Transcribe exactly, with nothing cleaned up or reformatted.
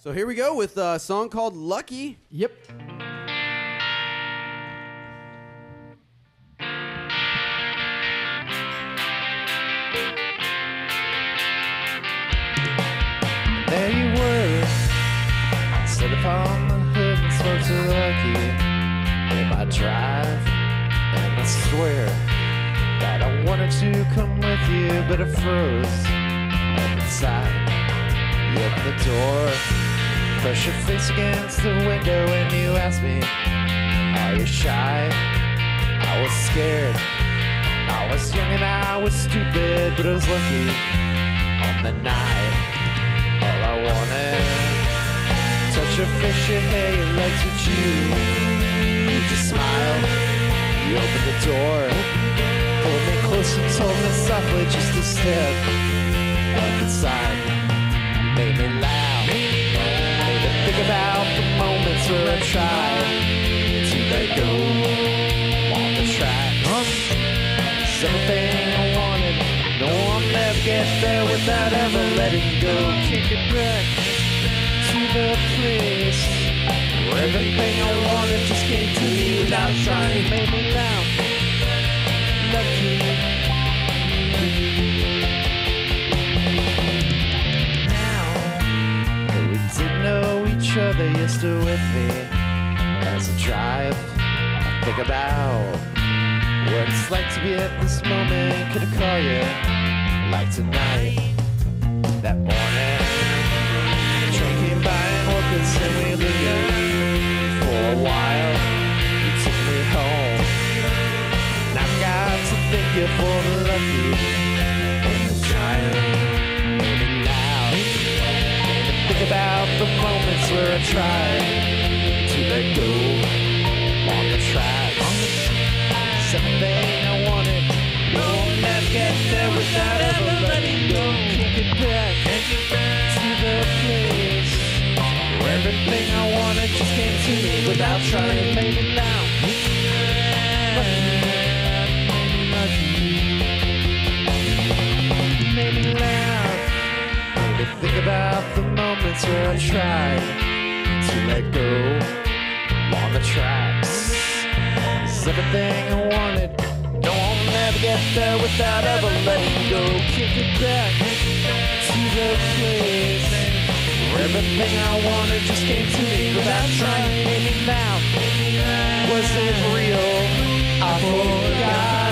So here we go with a song called Lucky. Yep. There you were, sit upon the hood and smoked so lucky in my drive, and I swear that I wanted to come with you, but I froze up inside. You opened the door, pressed your face against the window, and you asked me, are you shy? I was scared, I was young and I was stupid, but I was lucky on the night. All I wanted, touch your face, your hair, your legs with you. You just smiled, you opened the door, pulled me close and told me softly just to step up inside. You made me laugh, made me think about the moments where I tried to let go on the tracks. Everything I wanted, no one ever get there without ever letting go. Kick it back to the place where everything I wanted just came to me without trying. Made me laugh, lucky. Now that we didn't know each other, you're still with me as I drive. I think about what it's like to be at this moment. Could I call you like tonight? That morning, the train came by and woke us and we lingered for a while. You took me home, and I've got to thank you for the lucky and the trying. Made me loud, made me think about the moments where I tried to let go on the tracks. Everything I wanted, no one ever get there without ever letting go. Kick it back to the place where everything I wanted just came to me without trying. Made me laugh, made me laugh, made me think about the moments where I tried to let go on the tracks. Everything I wanted, no one will ever get there without ever letting go. Kick it back to the place where everything I wanted just came to me without trying. Made me laugh, was it real? I forgot.